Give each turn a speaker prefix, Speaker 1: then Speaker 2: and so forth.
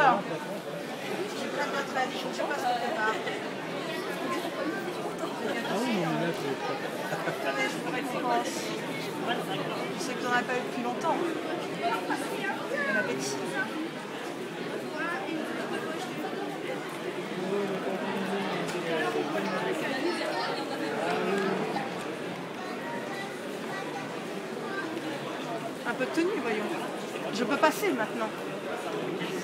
Speaker 1: Alors, je prends notre avis, je ne sais pas ce qu'on prépare.
Speaker 2: Ah oui, non, mais là, je
Speaker 1: Attendez, je vous récompense. Je sais que t'en as pas eu depuis longtemps. Bon appétit. Un peu de tenue, voyons. Je peux passer maintenant.